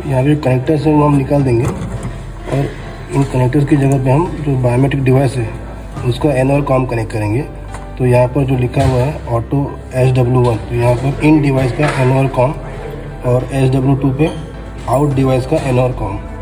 यहाँ पे कनेक्टर्स है वो हम निकाल देंगे और इन कनेक्टर्स की जगह पे हम जो बायोमेट्रिक डिवाइस है उसका एन और कॉम कनेक्ट करेंगे। तो यहाँ पर जो लिखा हुआ है ऑटो SW1, तो यहाँ पर इन डिवाइस का एन और कॉम और SW2 पे आउट डिवाइस का एन और कॉम।